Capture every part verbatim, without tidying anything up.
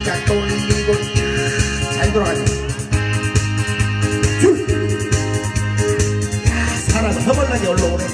깔짝 돌리고 잘 돌아가네. 야, 사람 허벌나게 올라오네.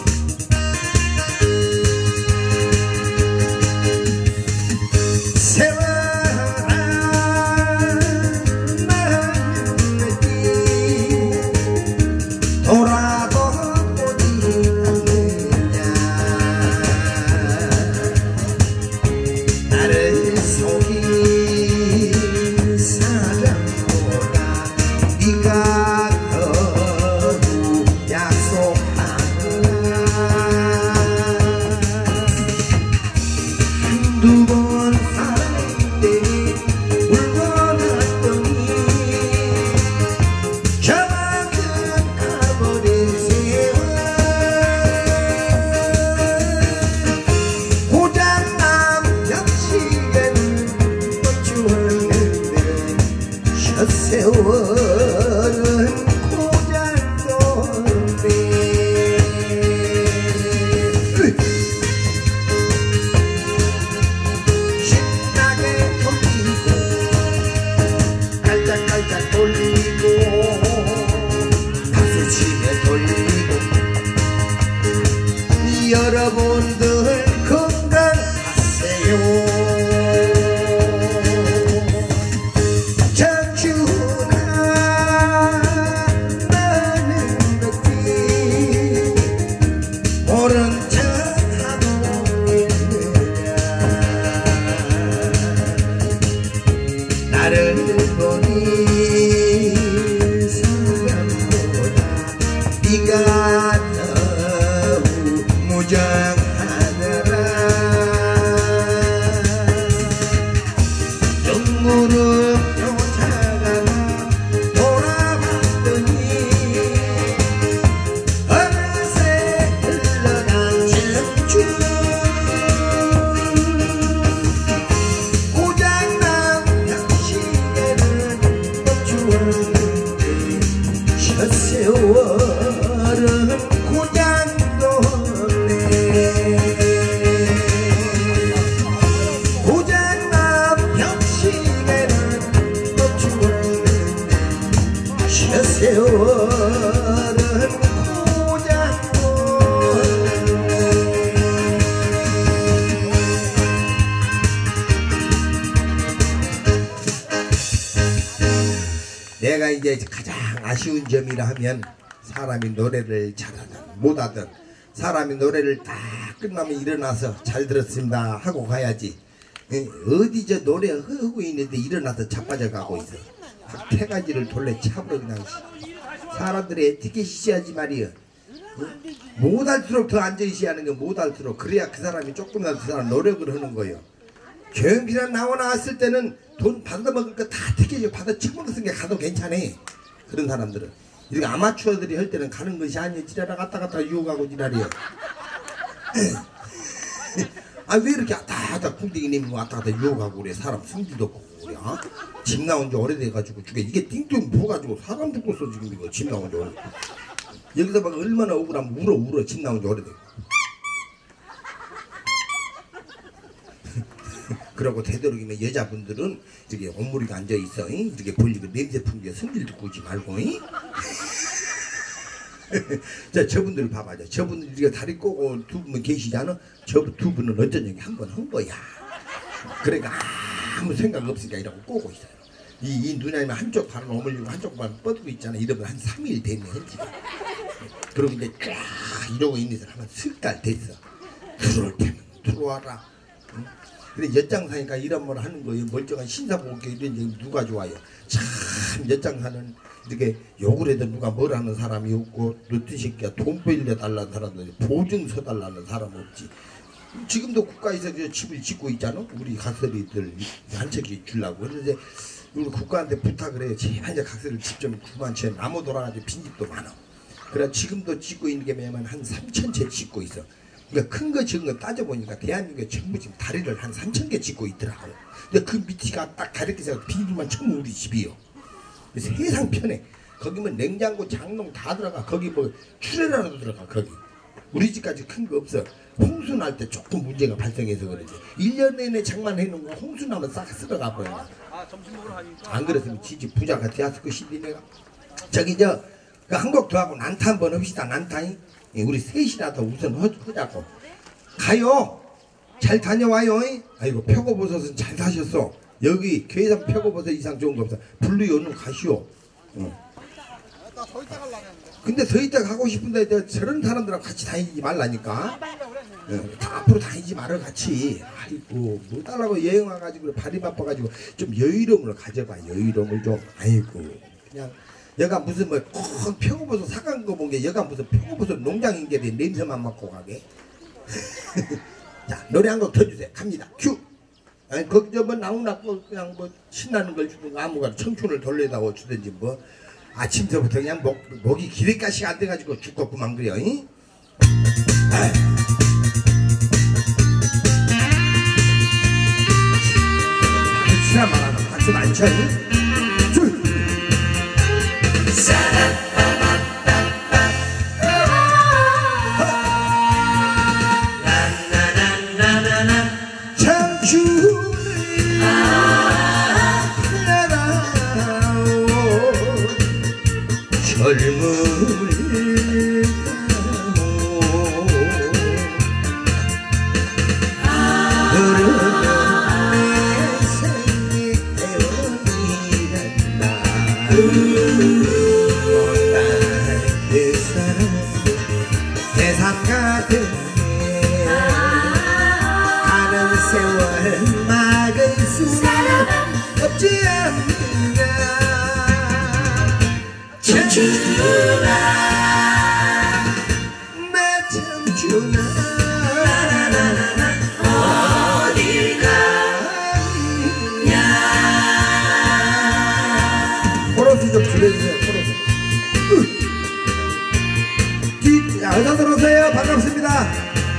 여러분들 건강하세요. 장준아 나는 어디 모른 척하고 있느냐. 나를 보니 사람보다 네가 무장하느라 영무릎 쫓아가다 돌아봤더니 어느새 흘러간 질름줄 고장난 양식에는 멈추었는데 셔세월은 고장도 세월은 고장도 내가 이제 가장 아쉬운 점이라 하면 사람이 노래를 잘하든 못하든 사람이 노래를 딱 끝나면 일어나서 잘 들었습니다 하고 가야지. 어디 저 노래 흐르고 있는데 일어나서 자빠져 가고 있어. 태가지를 돌려 차버려 그냥. 사람들이 에티켓이 있어야지 말이여. 못할수록 더 앉아있어야 하는 거 못할수록. 그래야 그 사람이 조금이라도 그 사람 노력을 하는 거예요. 경비란 나와 나왔을 때는 돈 받아먹을 거 다 티켓이 받아 처먹었으니까 가도 괜찮아. 그런 사람들은 이렇게 아마추어들이 할 때는 가는 것이 아니야. 지랄아 갔다 갔다 유혹하고 지랄이야. 아 왜 이렇게 왔다 갔다 궁뎅이님 왔다 갔다 유혹하고 그래. 사람 성질도 없고 그래. 어? 집 나온 지 오래돼가지고 죽게 이게 띵띵 부어가지고 사람 죽었어 지금 이거. 집 나온 지 오래. 여기서 막 얼마나 억울하면 울어 울어. 집 나온 지 오래돼. 그러고 되도록이면 여자분들은 이렇게 옷무리가 앉아있어. 잉? 이렇게 벌리고 냄새 풍기고 성질 듣고 오지 말고. 잉? 자, 저분들 봐봐요. 저분들 이렇게 다리 꼬고 두 분 계시잖아. 저 두 분은 어쩐 얘기 한 번 한 거야. 그러니까 아무 생각 없으니까 이러고 꼬고 있어요. 이, 이 누나님은 한쪽 발은 오물리고 한쪽 발은 뻗고 있잖아. 이러면 한 삼 일 됐네. 지금. 그럼 이제 쫙 이러고 있는 사람은 석 달 됐어. 들어올 때는 들어와라. 응? 근데 엿장사니까 이런 말 하는 거예요. 멀쩡한 신사복에 이런 얘기 누가 좋아요. 참 엿장사는 이렇게 욕을 해도 누가 뭘 하는 사람이 없고 너희 새끼야 돈 빌려달라는 사람들이 보증 서달라는 사람 없지. 지금도 국가에서 집을 짓고 있잖아. 우리 각설이들 한 채씩 주려고. 그런데 우리 국가한테 부탁을 해요. 제발 이제 각설을 집 좀 그만 채. 나무 돌아가지고 빈집도 많아. 그래 지금도 짓고 있는 게 뭐냐면 한 삼천 채 짓고 있어. 그러니까 큰 거 적은 거 따져보니까 대한민국에 전부 지금 다리를 한 삼천 개 짓고 있더라고. 근데 그 밑이가 딱 다리렇게 해서 빈집만 전부 우리 집이요. 세상 편해. 거기면 냉장고, 장롱 다 들어가. 거기 뭐 출애라도 들어가 거기. 우리 집까지 큰 거 없어. 홍수 날 때 조금 문제가 발생해서 그러지. 일 년 내내 장만해 놓은 거 홍수 나면 싹 쓸어가 버려. 아, 점심 먹으러 가니까. 안 그랬으면 지지 부자가 되었을 것이니 내가. 저기 저 그 한 곡 더 하고 난타 한번 합시다. 난타잉. 예, 우리 셋이라도 우선 허, 하자고. 가요. 잘 다녀와요. 아이고 표고버섯은 잘 사셨어. 여기 괴산 표고버섯 이상 좋은 거 없어. 블루이 오늘 가시오. 응. 나 더 있다 가려고 했는데. 근데 더 있다 가고 싶은데 저, 저런 사람들하고 같이 다니지 말라니까. 응. 다 앞으로 다니지 말아 같이. 아이고 뭐 달라고 여행 와가지고 발이 바빠가지고 좀 여유로움을 가져봐. 여유로움을 좀. 아이고 그냥 여가 무슨 뭐꼭 표고버섯 사간 거 본 게 여가 무슨 표고버섯 농장인 게 냄새만 맡고 가게. 자 노래 한 곡 더 주세요. 갑니다. 큐. 아니 거기서 뭐 나오나 뭐 그냥 뭐 신나는 걸 주든 아무거나 청춘을 돌려다오 주든지 뭐 아침서부터 그냥 목, 목이 기대가시가 안 돼가지고 죽고 그만 그려. 잉? 박수나 말하나 박수 안 쳐. 줄. 젊음을 흐르는 내 생이 태원이란다. 못할 그 사람 대삼 같은데 가는 세월 막을 수는 없지 않는가. 청춘아 내 청춘아 어딜 가냐. 코러스 좀 줄여주세요. 코러스. 뒤 어서 들어오세요. 반갑습니다.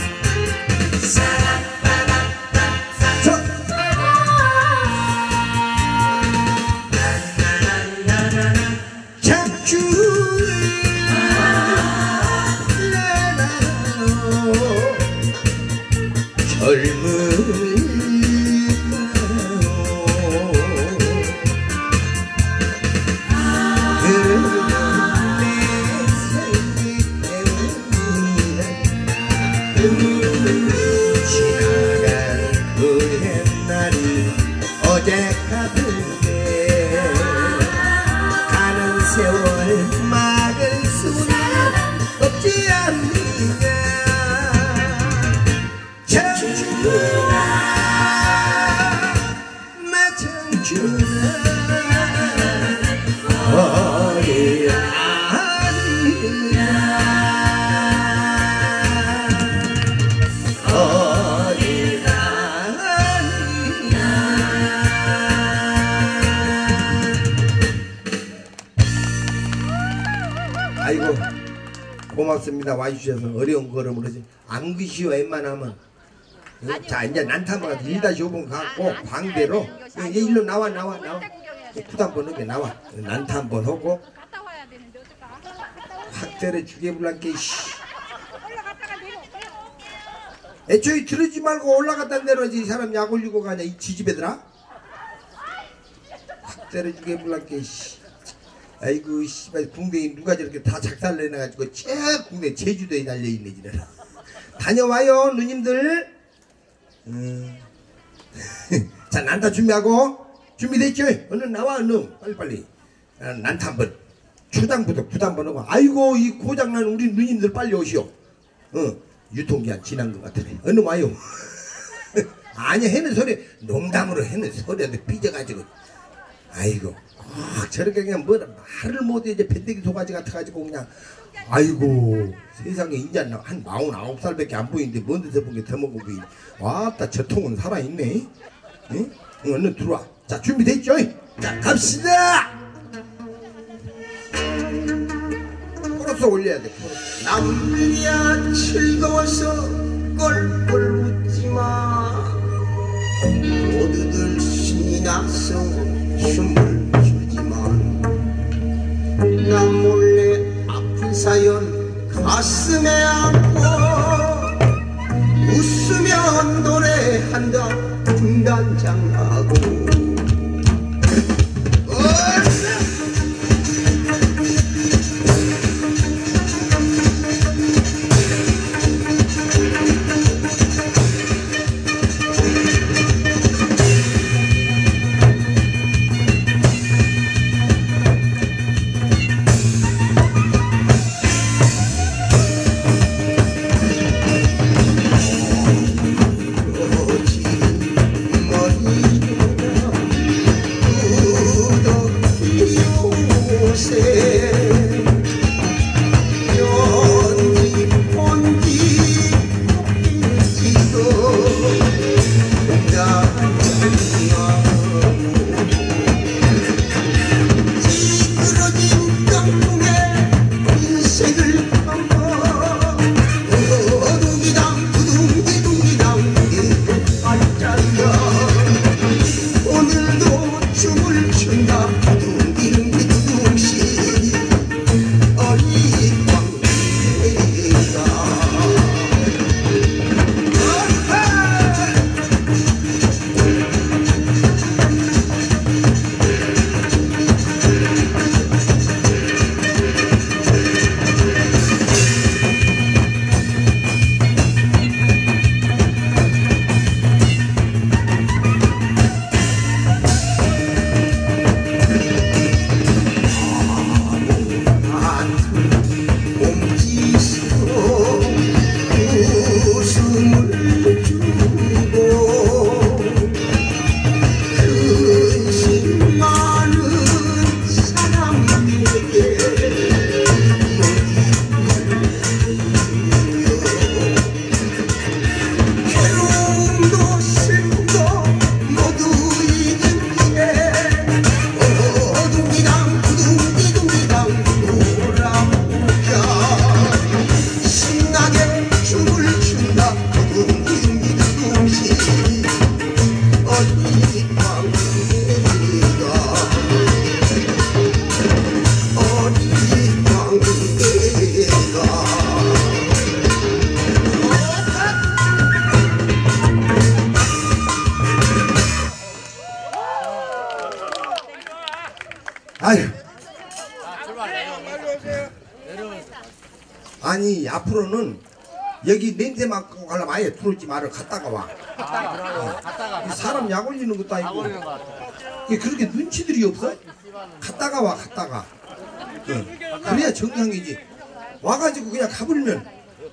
아이고 고맙습니다. 와주셔서 어려운 걸음 그러지 안 그시오. 웬만하면 어? 자 이제 난타만 일 다시 오 번 갖고 광대로 얘 일로 나와 나와 나와 구도 한번 하게 나와. 난타 한번 하고 확 때려 죽여불란게. 애초에 들으지 말고 올라갔다 내려오지. 이 사람 약 올리고 가냐 이 지지배들아. 확 때려 죽여불란게. 아이고 씨발 궁뎅이 누가 저렇게 다 작살내놔가지고 쭉 궁뎅이 제주도에 달려있네 지네라. 다녀와요 누님들. 음. 자 난타 준비하고 준비됐죠? 얼른 나와 얼른 빨리빨리. 아, 난타 한번 초장부터 구도 한번 하고. 아이고 이 고장난 우리 누님들 빨리 오시오. 어 유통기한 지난 것 같으네. 얼른 와요. 아니 해는 소리 농담으로 해는 소리한테 삐져가지고. 아이고 아, 저렇게 그냥 뭐라 말을 못해. 이제 밴데기 소가지 같아가지고 그냥 아이고 세상에 이제 한 마흔아홉 살밖에 안 보이는데 먼 데서 본 게 더 먹고 보이네. 왔다 저 통은 살아있네. 응? 응, 얼른 들어와. 자 준비됐죠? 자 갑시다. 코러스 올려야 돼. 코러스. 남들이야 즐거워서 꼴꼴 웃지마. 모두들 신이 나서 춤을 추지만 나 몰래 아픈 사연 가슴에 안고 웃으며 노래한다 분단장하고 아유. 아니 앞으로는 여기 냄새 맡고 가려면 아예 들어오지 말아. 갔다가 와. 갔다가 사람 약 올리는 것도 아니고 그렇게 눈치들이 없어? 갔다가 와. 갔다가 응. 그래야 정상이지. 와가지고 그냥 가버리면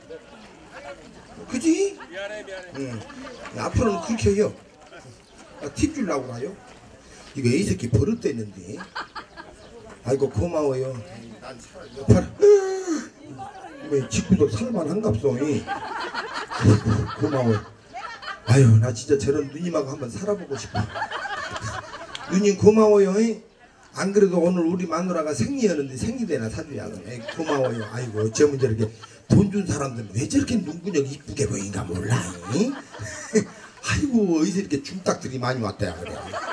그지? 응. 앞으로는 그렇게 해요. 팁 주려고 하요. 이거 이 새끼 버릇됐는데. 아이고 고마워요. 난 살아. 왜 직구도 살만한갑소. 고마워요. 아유 나 진짜 저런 누님하고 한번 살아보고 싶어. 누님 고마워요. 안 그래도 오늘 우리 마누라가 생리였는데 생리대나 사주야. 고마워요. 아이고 어쩌면 저렇게 돈 준 사람들은 왜 저렇게 눈구녕 이쁘게 보인가 몰라. 아이고 어디서 이렇게 중딱들이 많이 왔대야 그래.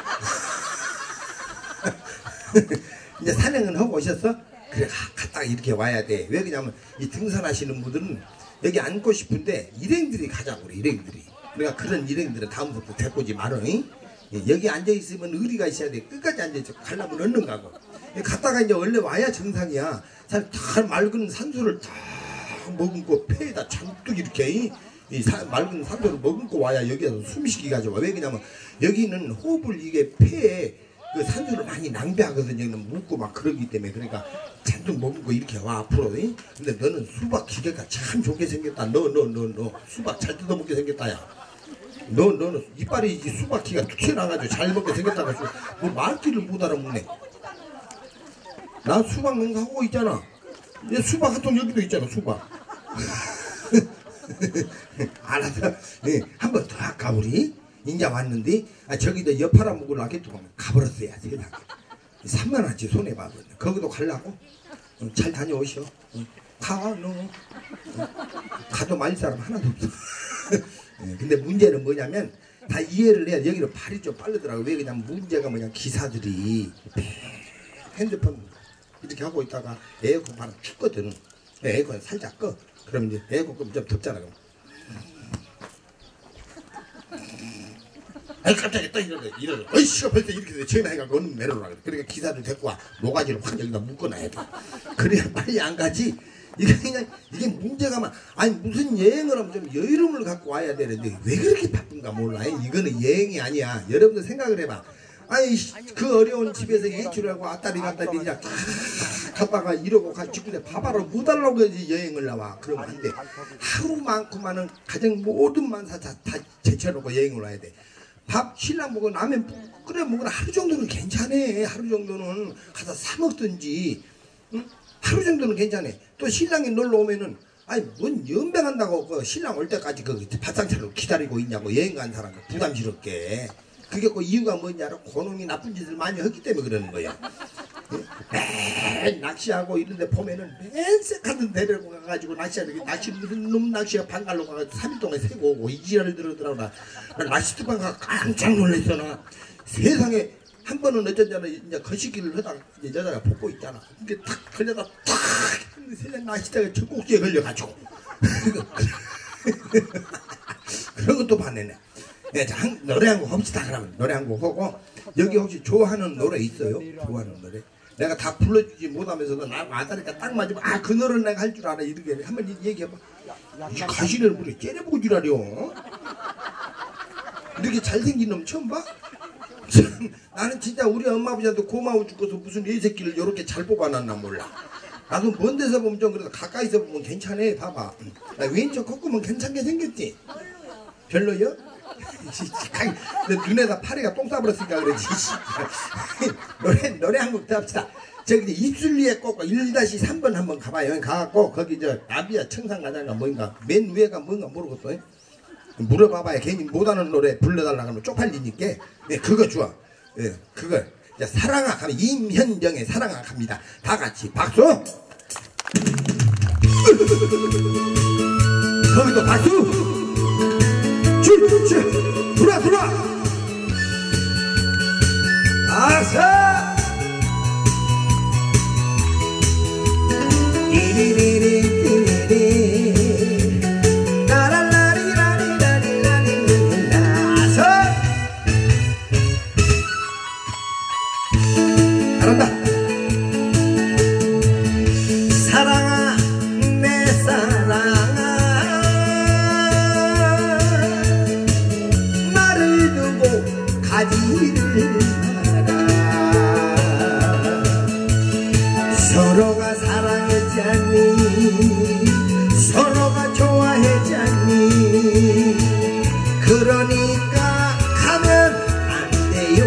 이제 산행은 하고 오셨어? 그래 갔다가 이렇게 와야 돼. 왜 그러냐면 이 등산하시는 분들은 여기 앉고 싶은데 일행들이 가자고 그래. 일행들이. 그러니까 그런 일행들은 다음부터 데리고 오지 말어. 응? 여기 앉아있으면 의리가 있어야 돼. 끝까지 앉아있어. 가려면 얼른 가고. 갔다가 이제 원래 와야 정상이야. 다 맑은 산소를 다 머금고 폐에다 잔뜩 이렇게 이 사, 맑은 산소를 머금고 와야 여기서 숨쉬기 가지고. 왜 그러냐면 여기는 호흡을 이게 폐에 그 산소를 많이 낭비하거든요. 묻고 막 그러기 때문에. 그러니까 잔뜩 머금고 이렇게 와 앞으로. 이? 근데 너는 수박 기계가 참 좋게 생겼다. 너 너 너 너 수박 잘 뜯어먹게 생겼다 야. 너 너는 이빨이 이 수박기가 툭 튀어나가지고 잘 먹게 생겼다고. 뭐 말귀를 못 알아먹네. 나 수박 농사하고 있잖아. 얘 수박 한 통 여기도 있잖아. 수박. 알았어. 네, 한 번 더 할까 우리? 인자 왔는데 아, 저기다 여파라 먹으러 하겠다 보면 가버렸어야 세상에. 삼만 원치 손해봐도 거기도 가려고? 응, 잘 다녀오셔. 응. 가 너. 응. 가도 말릴 사람 하나도 없어. 네, 근데 문제는 뭐냐면 다 이해를 해야 여기로 발이 좀 빠르더라고. 왜 그냥 문제가 뭐냐 기사들이 핸드폰 이렇게 하고 있다가 에어컨 바람 춥거든. 에어컨 살짝 꺼. 그러면 이제 에어컨 끄면 좀 덥잖아. 그럼. 아이 깜짝이야 또 이러네 이러네 어이씨가 벌써 이렇게 돼 전화해가지고 얼른 내려오라 그래. 그러니까 기사를 데리고 와 모가지를 확 여기다 묶어놔야 돼. 그래야 빨리 안 가지. 이게 그냥 이게 문제가 막 아니 무슨 여행을 하면 좀 여유로움을 갖고 와야 되는데 왜 그렇게 바쁜가 몰라. 이거는 여행이 아니야. 여러분들 생각을 해봐. 아니 그 어려운 집에서 외출하고 왔다리 갔다리 그냥 다 갔다가 이러고 가 직구에 밥하러 뭐 달라고 해야지 여행을 나와. 그러면 안 돼. 하루만큼만은 가정 모든 만사 다, 다 제쳐놓고 여행을 와야 돼. 밥 신랑 먹고 라면 끓여 먹으면 하루 정도는 괜찮아. 하루 정도는 가서 사 먹든지 응? 하루 정도는 괜찮아. 또 신랑이 놀러 오면은 아니 뭔 연병한다고 그 신랑 올 때까지 그 밥상차로 기다리고 있냐고 여행 간 사람 부담스럽게. 그게 그 이유가 뭔지 알아? 그놈이 나쁜 짓을 많이 했기 때문에 그러는 거야. 맨 낚시하고 이런데 보면은 맨 새카든 데리고 가가지고 낚시하는 게 낚시 무슨 놈 낚시가 방갈로 가가지고 삼 일 동안 새고 오고 이 지랄을 들었더라고. 나, 나 낚시터방 가서 깜짝 놀랐어. 나 세상에 한 번은 어쩐잖아 이제 거시기를 하다가 이제 여자가 벗고 있잖아. 이게 탁 걸려다 탁 했는데 세상 낚시터가 젖꼭지에 걸려가지고 그런 것도 봤네. 네, 자, 한, 노래 한 곡 합시다. 그러면 노래 한 곡 하고 여기 혹시 좋아하는 노래 있어요? 좋아하는 노래? 내가 다 불러주지 못하면서도 나 아다리가 딱 맞으면 아 그 노래는 내가 할 줄 알아. 이렇게 한번 얘기해봐. 이 가시를 물에 째려보고 지랄이요. 이렇게 잘생긴 놈 처음 봐? 참, 나는 진짜 우리 엄마 아버지한테 고마워 죽어서 무슨 이 새끼를 이렇게 잘 뽑아놨나 몰라. 나도 먼 데서 보면 좀 그래도 가까이서 보면 괜찮아. 봐봐. 나 왼쪽 콧구멍 괜찮게 생겼지? 별로요? 별로요? 내 눈에다 파리가 똥 싸버렸으니까 그러지. 노래 노래 한 곡 더 합시다. 저기 입술 위에 꽂고 일 삼 번 한번 가봐요. 여기 가갖고 거기 저 나비야 청산가자가 뭔가 맨 위에가 뭔가 모르겠어. 물어봐봐야 괜히 못하는 노래 불러달라고 하면 쪽팔리니까. 네, 그거 좋아. 예, 네, 그거 이제 사랑아 하면 임현정의 사랑아 갑니다. 다 같이 박수. 거기도 박수. 쭉 들어와 들어와. 아싸. 띠리리리리리 라라라리라리라리라리라리 아싸. 잘한다. 사랑아 내 사랑아 가지를 마라. 서로가 사랑했지 않니? 서로가 좋아했지 않니? 그러니까 가면 안 돼요.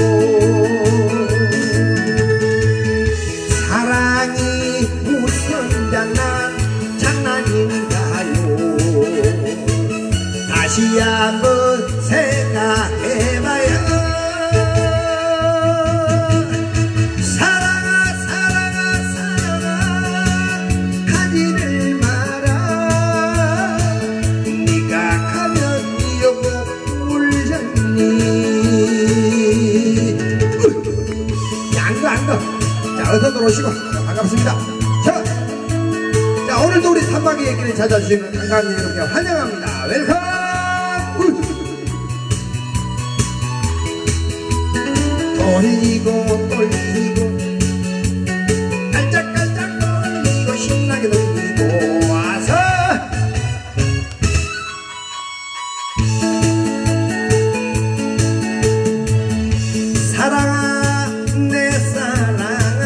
사랑이 무슨 장난 장난인가요? 다시 한번 생각해봐요. 사랑아 사랑아 사랑아 가지를 마라. 네가 가면 이러고 울잖니. 안가 안가. 자 어서 들어오시고 반갑습니다. 자, 자 오늘도 우리 삼박의 길을 찾아주시는 관광객 여러분께 환영합니다. 웰컴. 돌리고 돌리고 깔짝깔짝 돌리고 신나게 돌리고 와서 사랑아 내 사랑아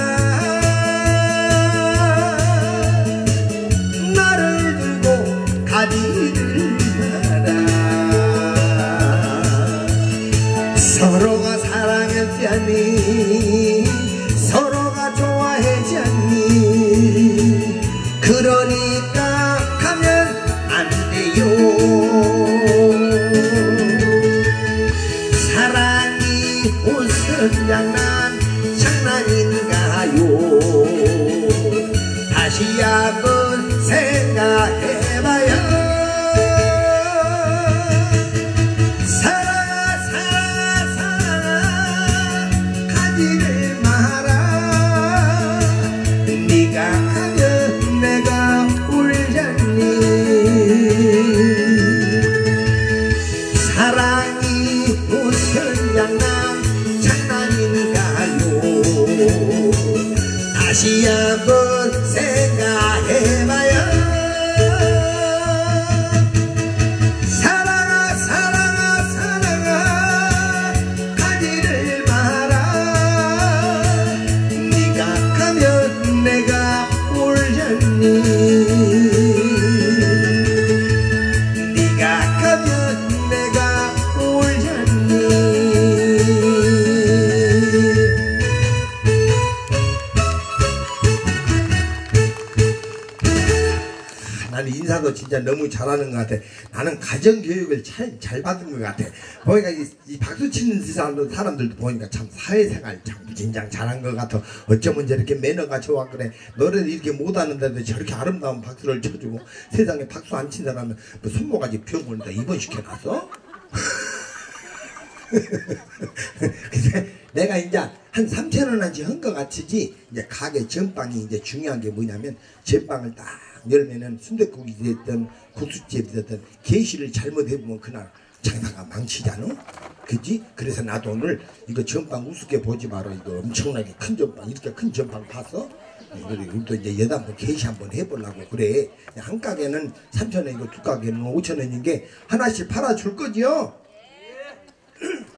나를 두고 가지를 마라. 서로가 사랑했지 않니? 서로가 좋아했지 않니? 그러니까 가면 안 돼요. 사랑이 무슨 장난 장난인가요? 다시 한번 생각해봐요. 가지를 마라. 네가 가면 내가 다시 한번 생각해봐요. 사랑아 사랑아 사랑아 가지를 마라. 네가 가면 내가 울잖니. 네가 가면 내가 울잖니. 나는 인사도 진짜 너무 잘하는 것 같아. 나는 가정교육을 잘, 잘 받은 것 같아. 보니까 이, 이 박수 치는 사람들, 사람들도 보니까 참 사회생활 참 진짜 잘한 것 같아. 어쩌면 저렇게 매너가 좋아 그래. 노래를 이렇게 못하는데도 저렇게 아름다운 박수를 쳐주고, 세상에 박수 안 친 사람은 뭐 손모가지 비워보니까 입원시켜놨어? 근데 내가 이제 한 삼천 원어치 한 것 같지. 이제 가게 전빵이 이제 중요한 게 뭐냐면, 전빵을 딱 열면은 순댓국이 됐든 국수집이 됐든 게시를 잘못해보면 그날 장사가 망치잖아. 그지? 그래서 나도 오늘 이거 전빵 우습게 보지 마라. 이거 엄청나게 큰 전빵, 이렇게 큰 전빵 봤어? 우리도 이제 여덟 번 게시 한번 해보려고 그래. 한 가게는 삼천 원이고 두 가게는 오천 원인 게 하나씩 팔아줄 거지요?